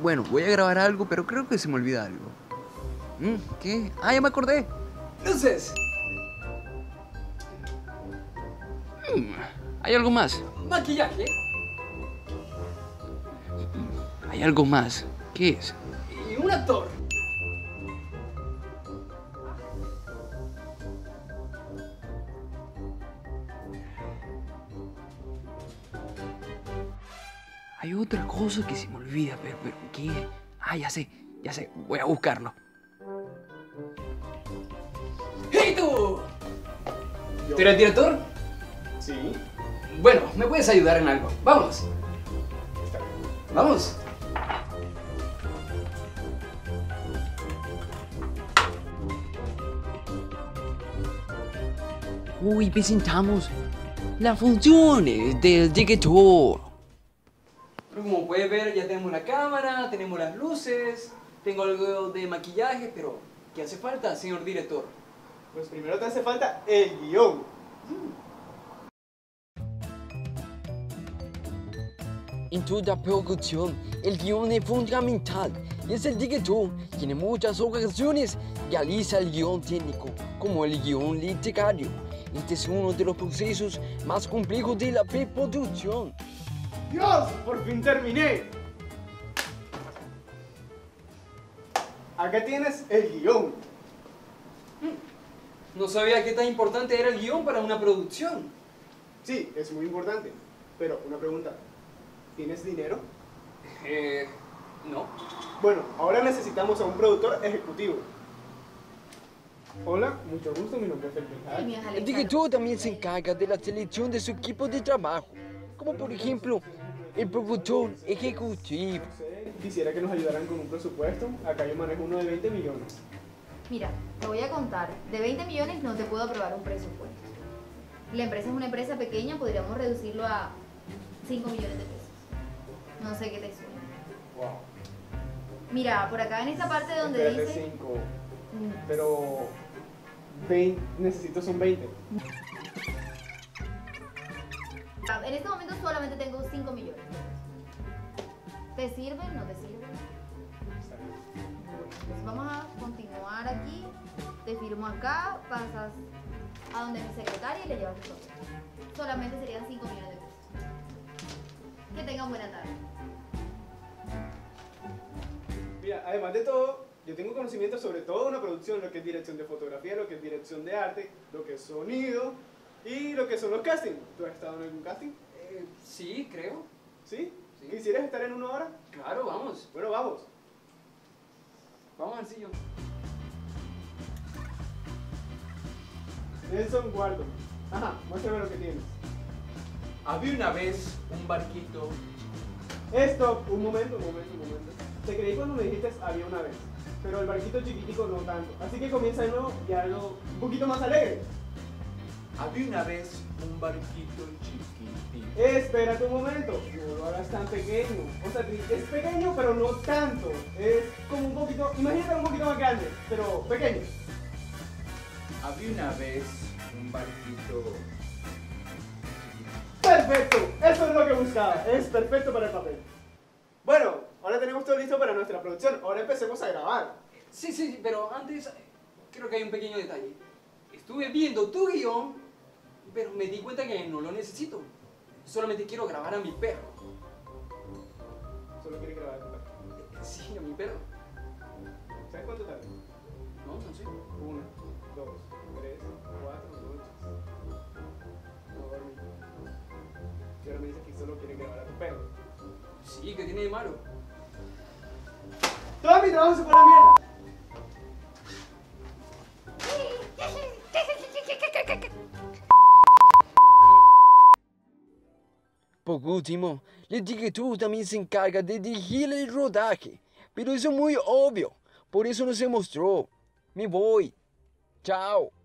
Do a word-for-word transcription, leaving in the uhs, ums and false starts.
Bueno, voy a grabar algo, pero creo que se me olvida algo. ¿Mm? ¿Qué? Ah, ya me acordé. ¡Luces! Mm, ¿hay algo más? Maquillaje. Hay algo más. ¿Qué es? Y un actor. Hay otra cosa que se me olvida, pero, pero ¿qué? Ah, ya sé, ya sé. Voy a buscarlo. ¡Hey tú! ¿Tú eres director? Sí. Bueno, me puedes ayudar en algo. Vamos. Está bien. Vamos. Uy, presentamos las funciones del director. Pero como puedes ver, ya tenemos la cámara, tenemos las luces, tengo algo de maquillaje, pero ¿qué hace falta, señor director? Pues primero te hace falta el guión. En toda producción, el guión es fundamental y es el director quien en muchas ocasiones realiza el guión técnico, como el guión literario. Este es uno de los procesos más complejos de la preproducción. ¡Dios! ¡Por fin terminé! Acá tienes el guión. No sabía qué tan importante era el guión para una producción. Sí, es muy importante. Pero una pregunta. ¿Tienes dinero? Eh, no. Bueno, ahora necesitamos a un productor ejecutivo. Hola, mucho gusto, mi nombre es Felipin. El director también se encarga de la selección de su equipo de trabajo, como por ejemplo el productor ejecutivo. No sé, quisiera que nos ayudaran con un presupuesto. Acá yo manejo uno de veinte millones. Mira, te voy a contar. De veinte millones no te puedo aprobar un presupuesto. La empresa es una empresa pequeña, podríamos reducirlo a cinco millones de pesos. No sé qué te suena. Wow. Mira, por acá en esta parte donde Espérate, dice... cinco. Mm, Pero veinte, necesito son veinte. En este momento solamente tengo cinco millones. ¿Te sirven? ¿No te sirven? Está bien. Pues vamos a continuar aquí. Te firmo acá, pasas a donde mi secretaria y le llevas todo. Solamente serían cinco millones de pesos. Que tengan buena tarde. Mira, además de todo, yo tengo conocimiento sobre toda una producción, lo que es dirección de fotografía, lo que es dirección de arte, lo que es sonido y lo que son los castings. ¿Tú has estado en algún casting? Eh, sí, creo. ¿Sí? Sí. ¿Quisieras estar en una hora? Claro, vamos. Bueno, vamos. Vamos al sillón. Nelson Guardo. Ajá, muéstrame lo que tienes. Había una vez un barquito. Stop, un momento, un momento, un momento. Te creí cuando me dijiste había una vez, pero el barquito chiquitico no tanto. Así que comienza de nuevo y algo un poquito más alegre. Había una vez un barquito chiquitito. Espérate un momento, no lo hagas tan pequeño. O sea, es pequeño, pero no tanto. Es como un poquito, imagínate un poquito más grande, pero pequeño. Había una vez un barquito. Perfecto, eso es lo que buscaba. Es perfecto para el papel. Bueno, ahora tenemos todo listo para nuestra producción. Ahora empecemos a grabar. Sí, sí, pero antes creo que hay un pequeño detalle. Estuve viendo tu guión, pero me di cuenta que no lo necesito. Solamente quiero grabar a mi perro. Solo quiere grabar tu perro. Eh, Sí, a mi perro. ¿Sabes cuánto tarda? No, no sé. Una, dos, tres, cuatro noches. No dormí. Y ahora me dices que solo quiere grabar a tu perro. Sí, ¿qué tiene de malo? ¡Todo mi trabajo se fue a la mierda! Por último, el director también se encarga de dirigir el rodaje, pero eso es muy obvio, por eso no se mostró. Me voy. Chao.